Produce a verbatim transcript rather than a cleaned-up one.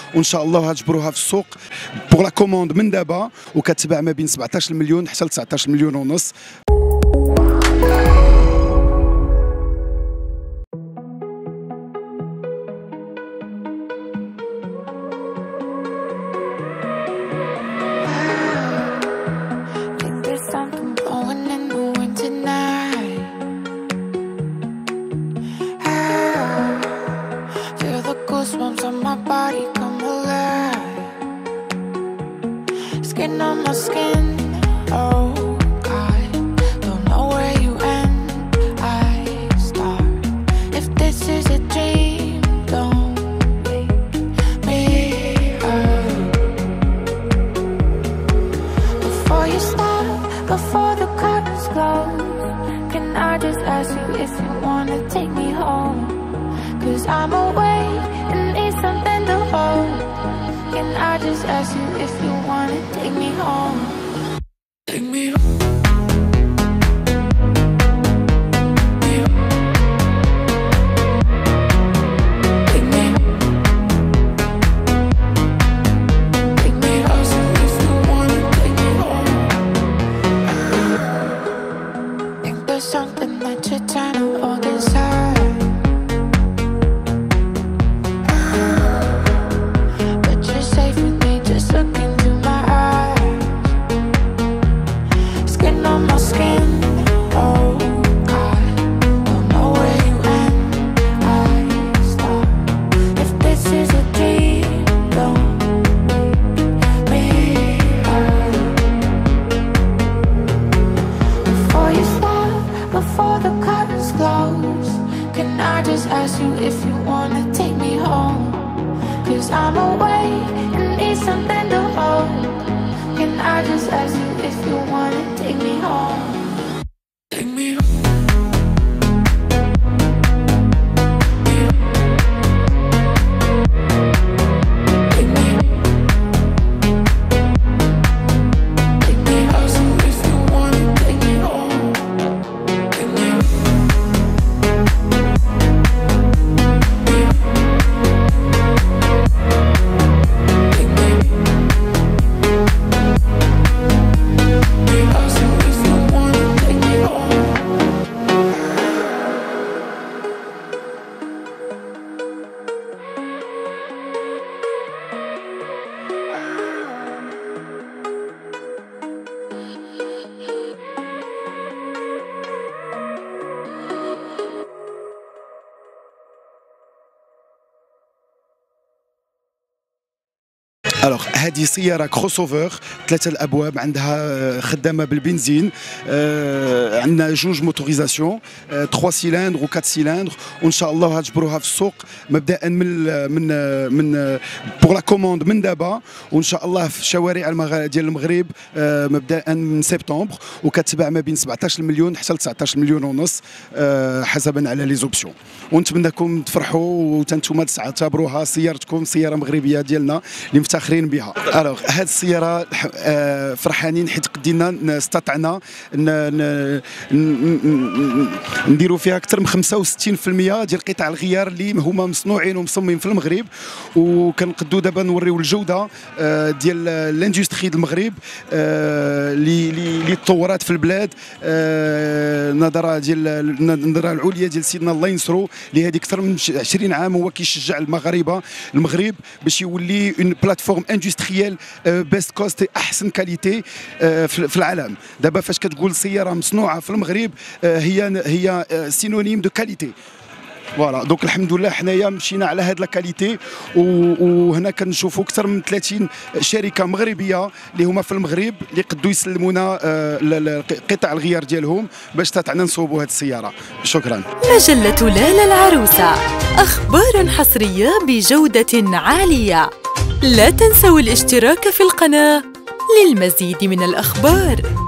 وان شاء الله غتجبروها في السوق بوغ لا كوموند من دابا، وكتباع ما بين سبعطاش مليون حتى ل تسعطاش مليون ونص. Goosebumps on my body come alive. Skin on my skin. Oh God, don't know where you end, I start. If this is a dream, don't wake me up. Before you stop, before the curtains close, can I just ask you if you wanna take me home? Cause I'm awake and need something to hold. Can I just ask you if you wanna take me home? Take me home. Something that you're trying to hold inside, but you're safe with me. Just look into my eyes. Skin on my skin. Oh God, don't know where you end, I start. If this is a dream, don't wake me up. Before you stop, before the curtains close, can I just ask you if you wanna take me home? Cause I'm awake and need something to hold. Can I just ask you if you wanna take me home? Take me home. الوغ هذه سياره كروس اوفر ثلاثه الابواب، عندها خدامه بالبنزين، آه عندنا جوج موتوريزاسيون، آه ثلاثة سيلندر و أربعة سيلندر، وان شاء الله غتجبروها في السوق مبدئا من من من بوغ لا كوموند من دابا، وان شاء الله في شوارع المغ... ديال المغرب آه مبدئا من سبتمبر، وكتباع ما بين سبعطاش مليون حتى ل تسعطاش مليون ونص آه حسبا على لي زوبسيون. ونتمنىكم تفرحوا وتنتوما تعتبروها سيارتكم، سياره مغربيه ديالنا اللي مفتخرين بها. الوغ هاد السياره آه فرحانين حيت قدينا استطعنا نديروا فيها اكثر من خمسة وستين بالمئة ديال قطع الغيار اللي هما مصنوعين ومصممين في المغرب، وكنقدوا دابا نوريو الجوده آه ديال الاندستري ديال المغرب اللي آه اللي تطورات في البلاد، آه نظره ديال النظره العليا ديال سيدنا الله ينصرو، اللي هذه اكثر من عشرين عام هو كيشجع المغاربه المغرب باش يولي اون بلاتفورم اندستريال بيست كوست، احسن كاليتي في العالم. دابا فاش كتقول سياره مصنوعه في المغرب هي هي سينونيم دو كاليتي. فوالا دونك الحمد لله حنايا مشينا على هاد لا كاليتي، وهنا كنشوفوا اكثر من ثلاثين شركه مغربيه اللي هما في المغرب اللي قدوا يسلمونا قطع الغيار ديالهم باش تاتعنا نصوبوا هاد السياره. شكرا. مجله لالا العروسه، اخبار حصريه بجوده عاليه. لا تنسوا الاشتراك في القناه للمزيد من الاخبار.